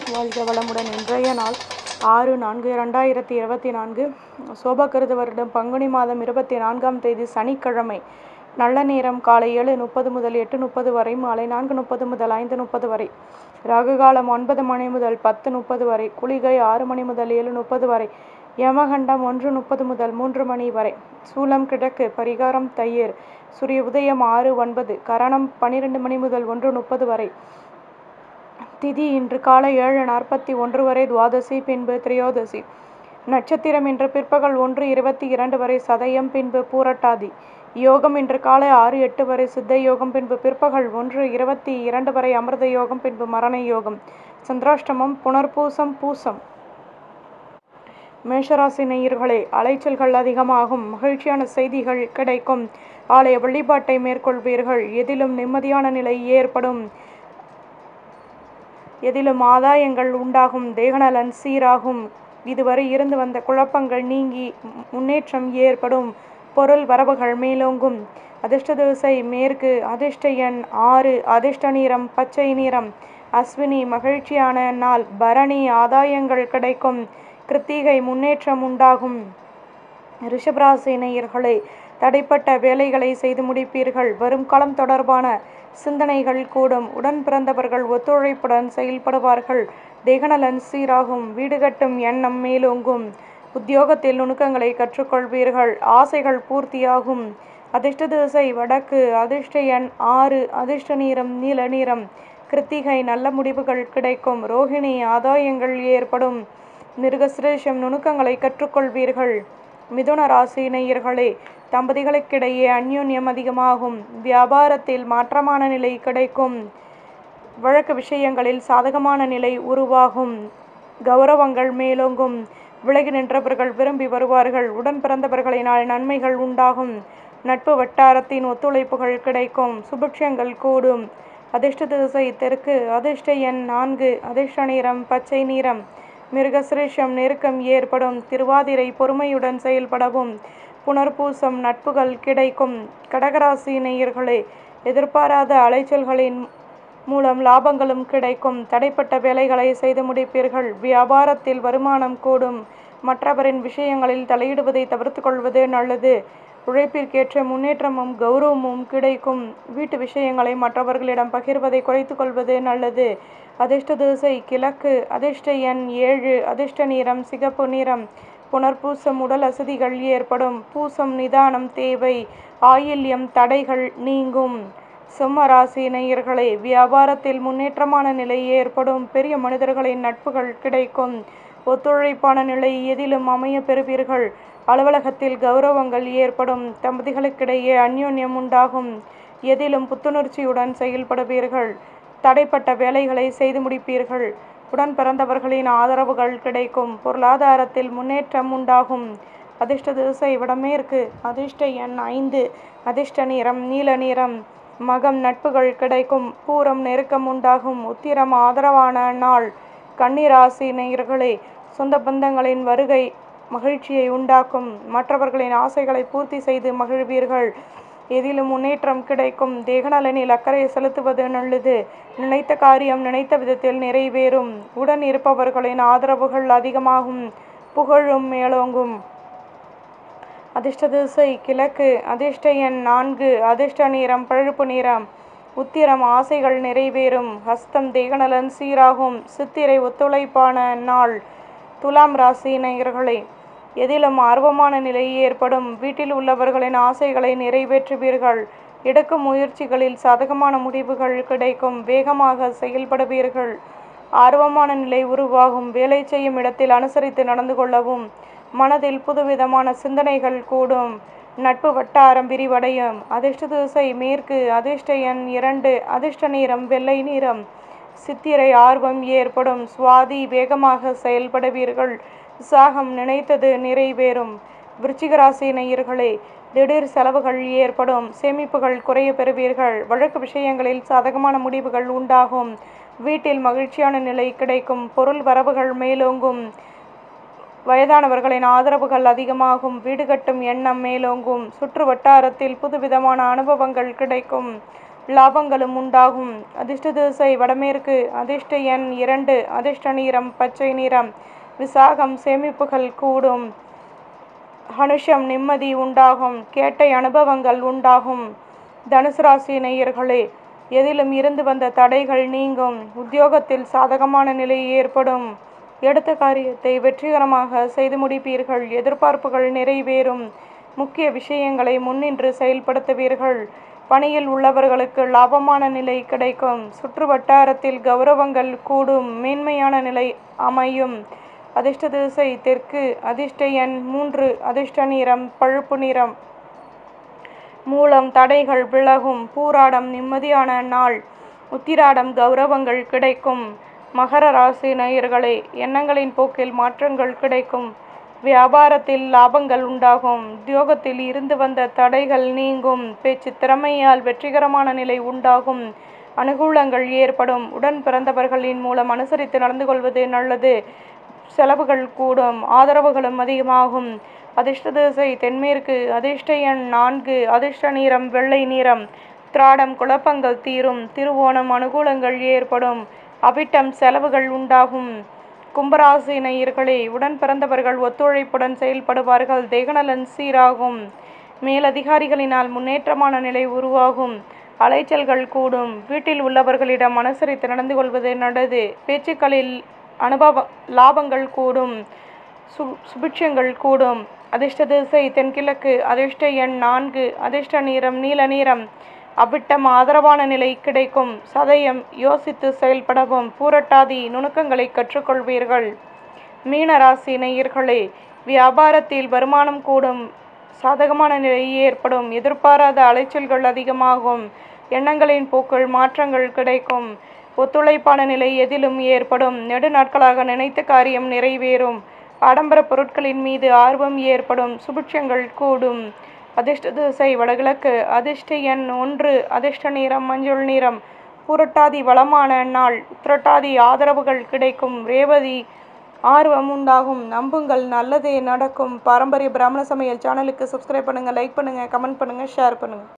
வாழ்க வளமுடன். இன்றைய நாள் 6/4/2024 சோபகிருது வருடம் பங்குனி மாதம் 24ஆம் தேதி சனிக்கிழமை. நல்ல நேரம் காலை 7:30 முதல் 8:30 வரை, மாலை 4:30 முதல் 5:30 வரை. ராகுகாலம் 9 மணி முதல் 10:30 வரை, குளிகை 6 மணி முதல் 7:30 வரை, யமகண்டம் 1:30 முதல் 3 மணி வரை. சூலம் கிழக்கு, பரிகாரம் தயிர். சூரிய உதயம் 6:09, கரணம் 12 மணி முதல் 1:30 வரை. திதி இன்று காலை 7:41 வரை துவாதசி, பின்பு திரையோதசி. நட்சத்திரம் இன்று பிற்பகல் 1:22 வரை சதயம், பின்பு பூரட்டாதி. யோகம் இன்று காலை 6:08 வரை சித்த யோகம், பின்பு பிற்பகல் 1:22 வரை அமிர்த யோகம், பின்பு மரண யோகம். சந்திராஷ்டமம் புனர்பூசம், பூசம். மேஷராசி நேயர்களே, அலைச்சல்கள் அதிகமாகும், மகிழ்ச்சியான செய்திகள் கிடைக்கும், ஆலய வழிபாட்டை மேற்கொள்வீர்கள், எதிலும் நிம்மதியான நிலை ஏற்படும், எதிலும் ஆதாயங்கள் உண்டாகும், தேகநலன் சீராகும், இதுவரை இருந்து வந்த குழப்பங்கள் நீங்கி முன்னேற்றம் ஏற்படும், பொருள் வரவுகள் மேலோங்கும். அதிர்ஷ்ட திசை மேற்கு, அதிர்ஷ்ட எண் 6, அதிர்ஷ்ட நிறம் பச்சை நிறம். அஸ்வினி மகிழ்ச்சியான நாள், பரணி ஆதாயங்கள் கிடைக்கும், கிருத்திகை முன்னேற்றம் உண்டாகும். ரிஷபராசி நேயர்களே, தடைப்பட்ட வேலைகளை செய்து முடிப்பீர்கள், வரும் காலம் தொடர்பான சிந்தனைகள் கூடும், உடன் பிறந்தவர்கள் ஒத்துழைப்புடன் செயல்படுவார்கள், தேகநலன் சீராகும், வீடு கட்டும் எண்ணம் மேலோங்கும், உத்தியோகத்தில் நுணுக்கங்களை கற்றுக்கொள்வீர்கள், ஆசைகள் பூர்த்தியாகும். அதிர்ஷ்ட திசை வடக்கு, அதிர்ஷ்ட எண் 6, அதிர்ஷ்ட நிறம் நீல நிறம். கிருத்திகை நல்ல முடிவுகள் கிடைக்கும், ரோஹிணி ஆதாயங்கள் ஏற்படும், மிருகசிரேஷம் நுணுக்கங்களை கற்றுக்கொள்வீர்கள். மிதுன ராசி நேயர்களே, தம்பதிகளுக்கிடையே அந்யோன்யம் அதிகமாகும், வியாபாரத்தில் மாற்றமான நிலை கிடைக்கும், வழக்கு விஷயங்களில் சாதகமான நிலை உருவாகும், கௌரவங்கள் மேலோங்கும், விலகி நின்றவர்கள் விரும்பி வருவார்கள், உடன் பிறந்தவர்களினால் நன்மைகள் உண்டாகும், நட்பு வட்டாரத்தின் ஒத்துழைப்புகள் கிடைக்கும், சுபிட்சங்கள் கூடும். அதிர்ஷ்ட திசை தெற்கு, அதிர்ஷ்ட எண் 4, அதிர்ஷ்ட நிறம் பச்சை நிறம். மிருகசிரேஷம் நெருக்கம் ஏற்படும், திருவாதிரை பொறுமையுடன் செயல்படவும், புனர்பூசம் நட்புகள் கிடைக்கும். கடகராசி நேயர்களே, எதிர்பாராத அலைச்சல்களின் மூலம் லாபங்களும் கிடைக்கும், தடைப்பட்ட வேலைகளை செய்து முடிப்பீர்கள், வியாபாரத்தில் வருமானம் கூடும், மற்றவரின் விஷயங்களில் தலையிடுவதை தவிர்த்து கொள்வது நல்லது, உழைப்பிற்கேற்ற முன்னேற்றமும் கௌரவமும் கிடைக்கும், வீட்டு விஷயங்களை மற்றவர்களிடம் பகிர்வதை குறைத்து கொள்வது நல்லது. அதிர்ஷ்ட திசை கிழக்கு, அதிர்ஷ்ட எண் 7, அதிர்ஷ்ட நிறம் சிகப்பு நிறம். புனர்பூசம் உடல் அசதிகள் ஏற்படும், பூசம் நிதானம் தேவை, ஆயில்யம் தடைகள் நீங்கும். சிம்ம ராசி நேயர்களே, வியாபாரத்தில் முன்னேற்றமான நிலை ஏற்படும், பெரிய மனிதர்களின் நட்புகள் கிடைக்கும், ஒத்துழைப்பான நிலை எதிலும் அமைய பெறுவீர்கள், அலுவலகத்தில் கௌரவங்கள் ஏற்படும், தம்பதிகளுக்கிடையே அந்யோன்யம் உண்டாகும், எதிலும் புத்துணர்ச்சியுடன் செயல்படுவீர்கள், தடைப்பட்ட வேலைகளை செய்து முடிப்பீர்கள், உடன் பிறந்தவர்களின் ஆதரவுகள் கிடைக்கும், பொருளாதாரத்தில் முன்னேற்றம் உண்டாகும். அதிர்ஷ்ட திசை வடமேற்கு, அதிர்ஷ்ட எண் 5, அதிர்ஷ்ட நிறம் நீல நிறம். மகம் நட்புகள் கிடைக்கும், பூரம் நெருக்கம் உண்டாகும், உத்திரம் ஆதரவான நாள். கன்னிராசி நேயர்களே, சொந்த பந்தங்களின் வருகை மகிழ்ச்சியை உண்டாக்கும், மற்றவர்களின் ஆசைகளை பூர்த்தி செய்து மகிழ்வீர்கள், எதிலும் முன்னேற்றம் கிடைக்கும், தேகநலனில் அக்கறை செலுத்துவது நல்லது, நினைத்த காரியம் நினைத்த விதத்தில் நிறைவேறும், உடன் இருப்பவர்களின் ஆதரவுகள் அதிகமாகும், புகழும் மேலோங்கும். அதிர்ஷ்ட திசை கிழக்கு, அதிர்ஷ்ட எண் 4, அதிர்ஷ்ட நிறம் பழுப்பு நிறம். உத்திரம் ஆசைகள் நிறைவேறும், ஹஸ்தம் தேகநலன் சீராகும், சித்திரை ஒத்துழைப்பான நாள். துலாம் ராசி நேயர்களே, எதிலும் ஆர்வமான நிலை ஏற்படும், வீட்டில் உள்ளவர்களின் ஆசைகளை நிறைவேற்றுவீர்கள், எடுக்கும் முயற்சிகளில் சாதகமான முடிவுகள் கிடைக்கும், வேகமாக செயல்படுவீர்கள், ஆர்வமான நிலை உருவாகும், வேலை செய்யும் இடத்தில் அனுசரித்து நடந்து கொள்ளவும், மனதில் புதுவிதமான சிந்தனைகள் கூடும், நட்பு வட்டாரம் விரிவடையும். அதிர்ஷ்ட திசை மேற்கு, அதிர்ஷ்ட எண் 2, அதிர்ஷ்ட நிறம் வெள்ளை நிறம். சித்திரை ஆர்வம் ஏற்படும், சுவாதி வேகமாக செயல்படுவீர்கள், விசாகம் நினைத்தது நிறைவேறும். விருச்சிக ராசி நேயர்களே, திடீர் செலவுகள் ஏற்படும், சேமிப்புகள் குறைய பெறுவீர்கள், வழக்கு விஷயங்களில் சாதகமான முடிவுகள் உண்டாகும், வீட்டில் மகிழ்ச்சியான நிலை கிடைக்கும், பொருள் வரவுகள் மேலோங்கும், வயதானவர்களின் ஆதரவுகள் அதிகமாகும், வீடு கட்டும் எண்ணம் மேலோங்கும், சுற்று வட்டாரத்தில் புதுவிதமான அனுபவங்கள் கிடைக்கும், லாபங்களும் உண்டாகும். அதிர்ஷ்ட திசை வடமேற்கு. அதிர்ஷ்ட எண் 2. அதிர்ஷ்ட நிறம் பச்சை நிறம். விசாகம் சேமிப்புகள் கூடும். அனுஷம் நிம்மதி உண்டாகும். கேட்டை அனுபவங்கள் உண்டாகும். தனுசு ராசி நேயர்களே, எதிலும் இருந்து வந்த தடைகள் நீங்கும். உத்தியோகத்தில் சாதகமான நிலை ஏற்படும். எடுத்த காரியத்தை வெற்றிகரமாக செய்து முடிப்பீர்கள். எதிர்பார்ப்புகள் நிறைவேறும். முக்கிய விஷயங்களை முன்னின்று செயல்படுத்துவீர்கள். பணியில் உள்ளவர்களுக்கு லாபமான நிலை கிடைக்கும். சுற்று வட்டாரத்தில் கௌரவங்கள் கூடும். மேன்மையான நிலை அமையும். அதிர்ஷ்ட திசை தெற்கு. அதிர்ஷ்ட எண் 3. அதிர்ஷ்ட நிறம் பழுப்பு நிறம். மூலம் தடைகள் விலகும். பூராடம் நிம்மதியான நாள். உத்திராடம் கௌரவங்கள் கிடைக்கும். மகர ராசி நேயர்களே, எண்ணங்களின் போக்கில் மாற்றங்கள் கிடைக்கும். வியாபாரத்தில் லாபங்கள் உண்டாகும். உத்தியோகத்தில் இருந்து வந்த தடைகள் நீங்கும். பேச்சு திறமையால் வெற்றிகரமான நிலை உண்டாகும். அனுகூலங்கள் ஏற்படும். உடன் பிறந்தவர்களின் மூலம் அனுசரித்து நடந்து கொள்வது நல்லது. செலவுகள் கூடும். ஆதரவுகளும் அதிகமாகும். அதிர்ஷ்ட திசை தென்மேற்கு. அதிர்ஷ்ட எண் 4. அதிர்ஷ்ட நிறம் வெள்ளை நிறம். திராடம் குழப்பங்கள் தீரும். திருவோணம் அனுகூலங்கள் ஏற்படும். அவிட்டம் செலவுகள் உண்டாகும். கும்பராசி நேயர்களே, உடன் பிறந்தவர்கள் ஒத்துழைப்புடன் செயல்படுவார்கள். தேகநலன் சீராகும். மேலதிகாரிகளினால் முன்னேற்றமான நிலை உருவாகும். அலைச்சல்கள் கூடும். வீட்டில் உள்ளவர்களிடம் அனுசரித்து நடந்து கொள்வது நல்லது. பேச்சுக்களில் லாபங்கள் கூடும். சுபிட்சங்கள் கூடும். அதிர்ஷ்ட திசை தென்கிழக்கு. அதிர்ஷ்ட எண் 4. அதிர்ஷ்ட நிறம் நீல நிறம். அவிட்டம் ஆதரவான நிலை கிடைக்கும். சதயம் யோசித்து செயல்படவும். பூரட்டாதி நுணுக்கங்களை கற்றுக்கொள்வீர்கள். மீன ராசி நேயர்களே, வியாபாரத்தில் வருமானம் கூடும். சாதகமான நிலை ஏற்படும். எதிர்பாராத அலைச்சல்கள் அதிகமாகும். எண்ணங்களின் போக்கில் மாற்றங்கள் கிடைக்கும். ஒத்துழைப்பான நிலை எதிலும் ஏற்படும். நெடுநாட்களாக நினைத்த காரியம் நிறைவேறும். ஆடம்பர பொருட்களின் மீது ஆர்வம் ஏற்படும். சுபிட்சங்கள் கூடும். அதிர்ஷ்ட திசை வடகிழக்கு. அதிர்ஷ்ட எண் 1. அதிர்ஷ்ட நிறம் மஞ்சள் நிறம். புரட்டாதி வளமான நாள். உத்திரட்டாதி ஆதரவுகள் கிடைக்கும். ரேவதி ஆர்வம் உண்டாகும். நம்புங்கள், நல்லதே நடக்கும். பாரம்பரிய பிராமண சமையல் சேனலுக்கு சப்ஸ்கிரைப் பண்ணுங்கள், லைக் பண்ணுங்கள், கமெண்ட் பண்ணுங்கள், ஷேர் பண்ணுங்கள்.